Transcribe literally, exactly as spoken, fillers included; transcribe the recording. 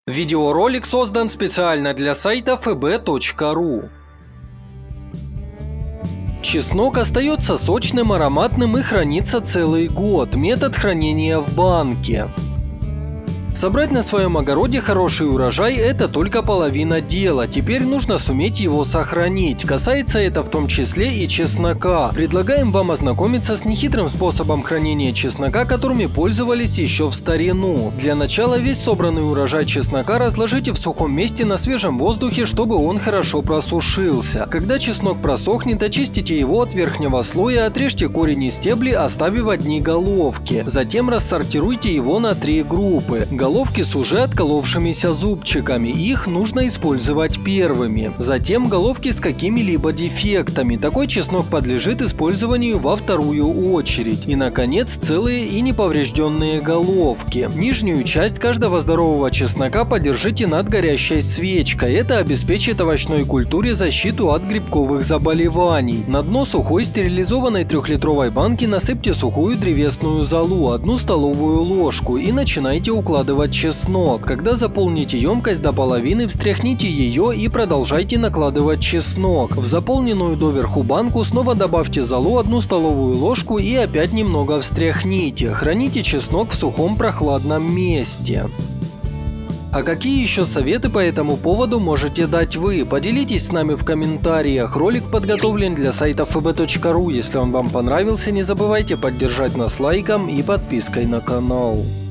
Видеоролик создан специально для сайта эф бэ точка ру. Чеснок остается сочным, ароматным и хранится целый год. Метод хранения в банке. Собрать на своем огороде хороший урожай – это только половина дела. Теперь нужно суметь его сохранить. Касается это в том числе и чеснока. Предлагаем вам ознакомиться с нехитрым способом хранения чеснока, которыми пользовались еще в старину. Для начала весь собранный урожай чеснока разложите в сухом месте на свежем воздухе, чтобы он хорошо просушился. Когда чеснок просохнет, очистите его от верхнего слоя, отрежьте корень и стебли, оставив одни головки. Затем рассортируйте его на три группы. Головки с уже отколовшимися зубчиками, их нужно использовать первыми. Затем головки с какими-либо дефектами, такой чеснок подлежит использованию во вторую очередь. И, наконец, целые и неповрежденные головки. Нижнюю часть каждого здорового чеснока подержите над горящей свечкой, это обеспечит овощной культуре защиту от грибковых заболеваний. На дно сухой стерилизованной трехлитровой банки насыпьте сухую древесную золу, одну столовую ложку, и начинайте укладывать чеснок. Когда заполните емкость до половины, встряхните ее и продолжайте накладывать чеснок. В заполненную доверху банку снова добавьте золу, одну столовую ложку, и опять немного встряхните. Храните чеснок в сухом прохладном месте. А какие еще советы по этому поводу можете дать вы? Поделитесь с нами в комментариях. Ролик подготовлен для сайта эф бэ точка ру. Если он вам понравился, не забывайте поддержать нас лайком и подпиской на канал.